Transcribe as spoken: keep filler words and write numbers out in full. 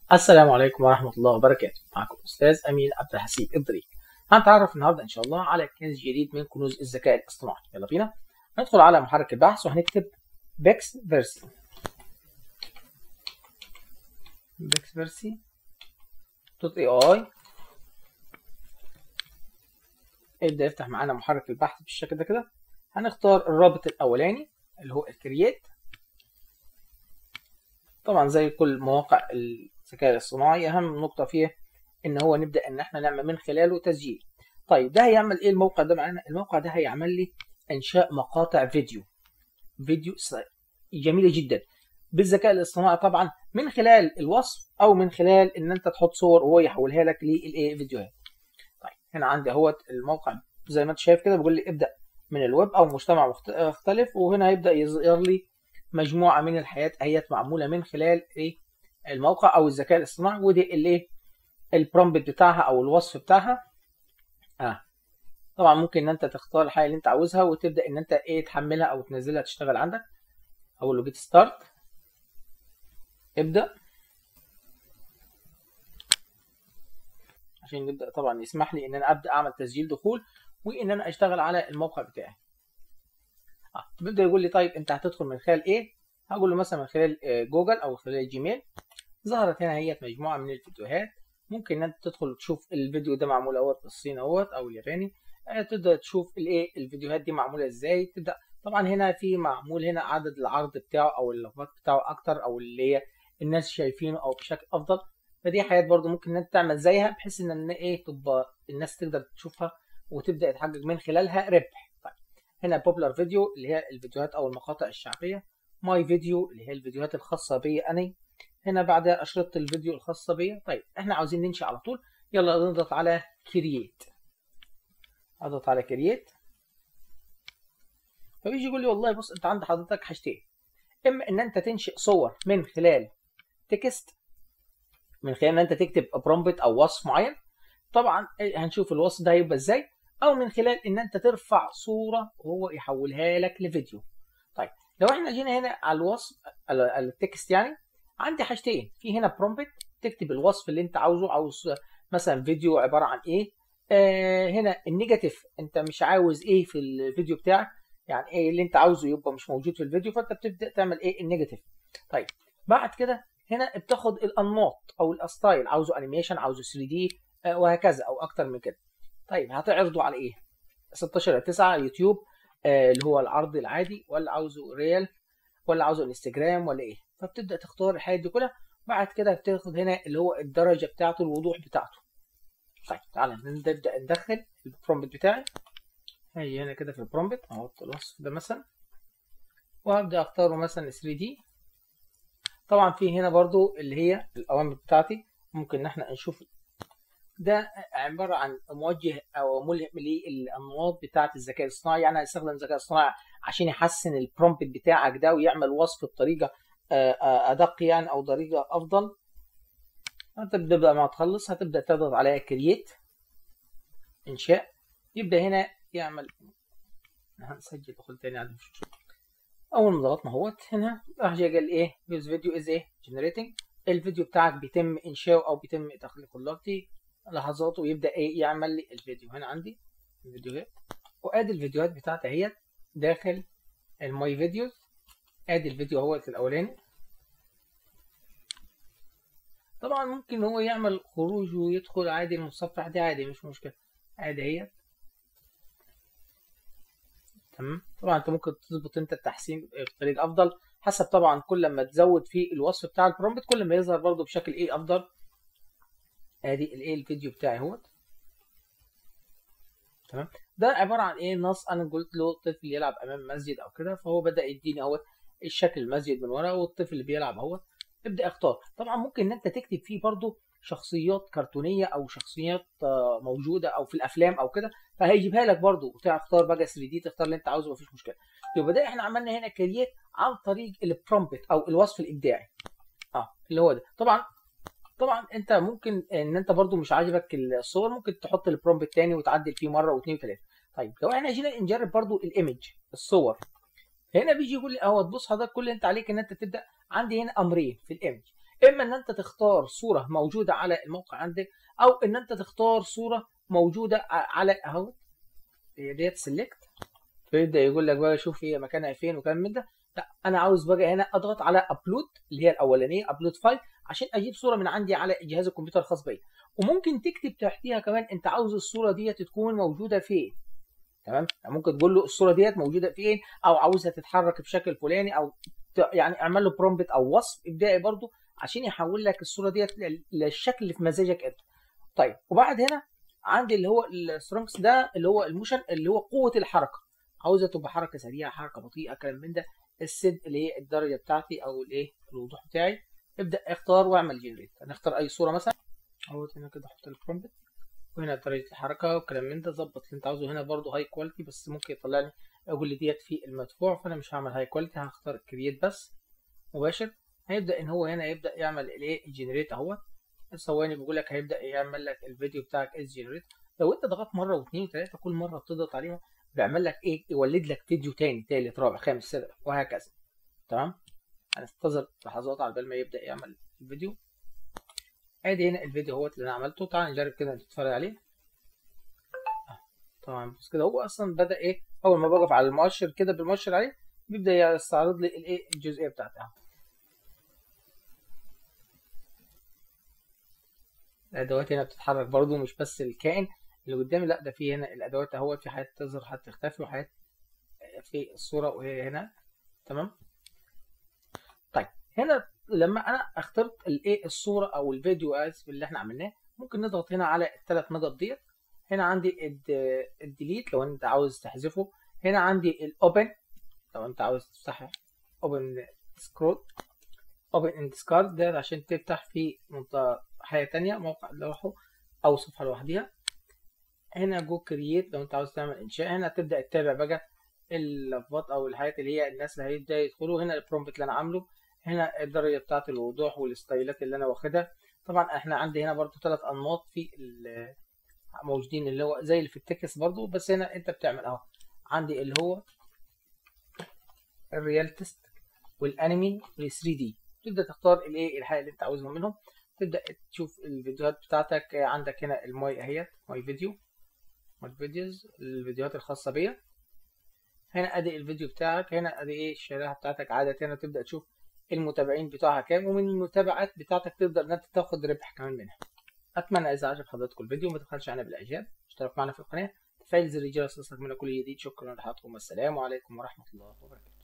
السلام عليكم ورحمة الله وبركاته. معكم أستاذ أمين عبد الحسيب إدريس. هنتعرف النهاردة إن شاء الله على كنز جديد من كنوز الذكاء الاصطناعي. يلا بينا ندخل على محرك البحث وهنكتب بيكس فيرسي. بيكس فيرسي دوت اي اي. يبدأ يفتح معانا محرك البحث بالشكل ده كده. هنختار الرابط الأولاني اللي هو الكرييت. طبعا زي كل مواقع الذكاء الاصطناعي اهم نقطه فيه ان هو نبدا ان احنا نعمل من خلاله تسجيل. طيب ده هيعمل ايه الموقع ده معانا؟ الموقع ده هيعمل لي انشاء مقاطع فيديو فيديو جميله جدا بالذكاء الاصطناعي، طبعا من خلال الوصف او من خلال ان انت تحط صور وهو يحولها لك للايه فيديوهات. طيب هنا عندي اهوت الموقع زي ما انت شايف كده، بيقول لي ابدا من الويب او مجتمع مختلف، وهنا هيبدا يظهر لي مجموعه من الحياه اهيت معموله من خلال ايه الموقع او الذكاء الاصطناعي. ودي الايه البرومبت بتاعها او الوصف بتاعها. اه طبعا ممكن ان انت تختار الحاجه اللي انت عاوزها وتبدا ان انت ايه تحملها او تنزلها تشتغل عندك. اقول له جيت ستارت، ابدا عشان نبدا طبعا يسمح لي ان انا ابدا اعمل تسجيل دخول وان انا اشتغل على الموقع بتاعي. اه بيبدا يقول لي طيب انت هتدخل من خلال ايه؟ هقول له مثلا من خلال جوجل او خلال جيميل. ظهرت هنا هي مجموعه من الفيديوهات، ممكن ان انت تدخل تشوف الفيديو ده معمول اهوت بالصين اهوت او الياباني. آه تبدا تشوف الايه الفيديوهات دي معموله ازاي. تبدا طبعا هنا في معمول هنا عدد العرض بتاعه او اللفات بتاعه اكتر، او اللي هي الناس شايفينه او بشكل افضل. فدي حاجات برضو ممكن ان انت تعمل زيها بحيث ان ايه تبقى الناس تقدر تشوفها وتبدا تحقق من خلالها ربح. طيب هنا بوبولار فيديو اللي هي الفيديوهات او المقاطع الشعبيه. ماي فيديو اللي هي الفيديوهات الخاصه بي انا. هنا بعدها اشرطه الفيديو الخاصه بيا. طيب احنا عاوزين ننشئ على طول، يلا نضغط على كرييت. اضغط على كرييت، فبيجي يقول لي والله بص انت عند حضرتك حاجتين، اما ان انت تنشئ صور من خلال تكست، من خلال ان انت تكتب برومبت او وصف معين. طبعا هنشوف الوصف ده هيبقى ازاي، او من خلال ان انت ترفع صوره وهو يحولها لك لفيديو. طيب لو احنا جينا هنا على الوصف التكست، يعني عندي حاجتين في هنا برومبت، تكتب الوصف اللي انت عاوزه، عاوز مثلا فيديو عباره عن ايه. آه هنا النيجاتيف انت مش عاوز ايه في الفيديو بتاعك، يعني ايه اللي انت عاوزه يبقى مش موجود في الفيديو، فانت بتبدا تعمل ايه النيجاتيف. طيب بعد كده هنا بتاخد الانماط او الستايل، عاوزه انيميشن عاوزه ثري دي آه وهكذا او اكتر من كده. طيب هتعرضه على ايه؟ ستاشر تسعة يوتيوب آه اللي هو العرض العادي، ولا عاوزه ريال، ولا عاوزه انستجرام، ولا ايه. فبتبدا تختار الحاجات دي كلها. بعد كده بتاخد هنا اللي هو الدرجه بتاعته، الوضوح بتاعته. طيب تعالى نبدا ندخل البرومبت بتاعي. هاجي هنا كده في البرومبت احط الوصف ده مثلا، وهبدا اختاره مثلا ثري دي. طبعا في هنا برضو اللي هي الاوامر بتاعتي، ممكن ان احنا نشوف ده عباره عن موجه او ملهم للانماط بتاعه الذكاء الاصطناعي. يعني هستخدم الذكاء الاصطناعي عشان يحسن البرومبت بتاعك ده ويعمل وصف بطريقه ادق يعني او طريقه افضل. انت بتبدا ما تخلص هتبدا تضغط عليها كرييت انشاء. يبدا هنا يعمل، هنسجل دخول تاني عادي مش مشكله. اول ما ضغطنا اهوت هنا راح جاي قال ايه يوز فيديو از ايه جنريتنج. الفيديو بتاعك بيتم انشاؤه او بيتم تخليقه دلوقتي لحظات، ويبدا ايه يعمل لي الفيديو. هنا عندي الفيديوهات، وادي الفيديوهات بتاعتي اهيت داخل الماي فيديوز. ادي الفيديو اهوت الاولاني. طبعا ممكن هو يعمل خروج ويدخل عادي المتصفح دي عادي مش مشكله، عادي اهيت تمام. طبعا انت ممكن تظبط انت التحسين بطريقه افضل حسب، طبعا كل ما تزود في الوصف بتاع البرومبت كل ما يظهر برضه بشكل ايه افضل. ادي الايه الفيديو بتاعي اهوت تمام. ده عباره عن ايه نص، انا قلت له طفل يلعب امام مسجد او كده، فهو بدا يديني اهوت الشكل المسجد من ورا والطفل اللي بيلعب اهوت. ابدا اختار. طبعا ممكن ان انت تكتب فيه برضه شخصيات كرتونيه او شخصيات موجوده او في الافلام او كده، فهيجيبها لك برضه، وتختار بقى ثري دي تختار اللي انت عاوزه مفيش مشكله. يبقى ده احنا عملنا هنا كرييت عن طريق البرومبت او الوصف الابداعي اه اللي هو ده. طبعا طبعا انت ممكن ان انت برضو مش عاجبك الصور، ممكن تحط البرومبت تاني وتعدل فيه مره واثنين وثلاثه. طيب لو احنا جينا نجرب برضو الايمج الصور، هنا بيجي يقول لي اهو تبص حضرتك كل اللي انت عليك ان انت تبدا. عندي هنا امرين في الايمج، اما ان انت تختار صوره موجوده على الموقع عندك، او ان انت تختار صوره موجوده على اهو هي ديت سيلكت، فيبدا يقول لك بقى شوف هي مكانها فين وكلام من ده. لا انا عاوز بقى هنا اضغط على ابلود اللي هي الاولانيه ابلود فايل عشان اجيب صوره من عندي على جهاز الكمبيوتر الخاص بيا. وممكن تكتب تحتيها كمان انت عاوز الصوره ديت تكون موجوده فين. تمام، يعني ممكن تقول له الصوره ديت موجوده فين، او عاوزها تتحرك بشكل فلاني، او يعني اعمل له برومبت او وصف ابداعي برضو عشان يحول لك الصوره ديت للشكل اللي في مزاجك انت. طيب وبعد هنا عندي اللي هو السترونجز ده اللي هو الموشن اللي هو قوه الحركه، عاوزها تبقى حركه سريعه حركه بطيئه كلام من ده. السد اللي هي الدرجه بتاعتي او الايه الوضوح بتاعي. ابدا اختار واعمل جنريت. هنختار اي صوره مثلا اهو هنا كده احط البرومبت، وهنا درجه الحركه وكلام من ده. ظبط اللي انت عاوزه. هنا برده هاي كواليتي بس ممكن يطلع لي اقول لي ديت في المدفوع، فانا مش هعمل هاي كواليتي، هختار كرييت بس مباشر. هيبدا ان هو هنا يبدا يعمل الايه الجنريت اهوت. ثواني بيقول لك هيبدا يعمل لك الفيديو بتاعك از جنريت. لو انت ضغطت مره واثنين وثلاثه كل مره بتضغط عليها بيعمل لك ايه يولد لك فيديو تاني ثالث رابع خامس سادس وهكذا. تمام، هننتظر لحظات على بال ما يبدا يعمل الفيديو. ادي هنا الفيديو اهوت اللي انا عملته. تعال نجرب كده نتفرج عليه. طبعا بس كده هو اصلا بدا ايه اول ما بقف على المؤشر كده بالمؤشر عليه بيبدا يستعرض لي الايه الجزئيه بتاعتها. الادوات هنا بتتحرك برضو مش بس الكائن اللي قدامي، لا ده في هنا الادوات اهوت في حاجات تظهر حاجات تختفي وحاجات في الصوره وهي هنا. تمام. طيب هنا لما انا اخترت الايه الصوره او الفيديو اسف اللي احنا عملناه ممكن نضغط هنا على الثلاث نقط ديت. هنا عندي الديليت لو انت عاوز تحذفه. هنا عندي الاوبن لو انت عاوز تفتحه اوبن سكرول اوبن اند ديسكارد ده عشان تفتح في منطقه حاجه ثانيه موقع لوحده او صفحه لوحدها. هنا جو كرييت لو انت عاوز تعمل انشاء. هنا تبدا تتابع بقى اللفظات او الحاجات اللي هي الناس اللي هيبدا يدخلوا. هنا البرومبت اللي انا عامله. هنا الدرجه بتاعه الوضوح والستايلات اللي انا واخدها. طبعا احنا عندي هنا برضو ثلاث انماط في موجودين اللي هو زي اللي في التكست برضو، بس هنا انت بتعمل اهو عندي اللي هو الريالتست والانمي وال ثري دي. تبدا تختار الايه الحاجه اللي انت عاوزها منهم. تبدا تشوف الفيديوهات بتاعتك. عندك هنا الماي اهيت ماي فيديو ماي فيديوز الفيديوهات الخاصه بيا. هنا ادي الفيديو بتاعك. هنا ادي ايه الشريحه بتاعتك عاده. هنا تبدا تشوف المتابعين بتوعها كام ومن المتابعات بتاعتك تقدر ان انت تاخد ربح كمان منها. اتمنى اذا عجب حضراتكم الفيديو ما تبخلش علينا بالاعجاب، اشترك معنا في القناه، تفعيل زر الجرس ليصلك منا كل جديد. شكرا لحضراتكم والسلام عليكم ورحمه الله وبركاته.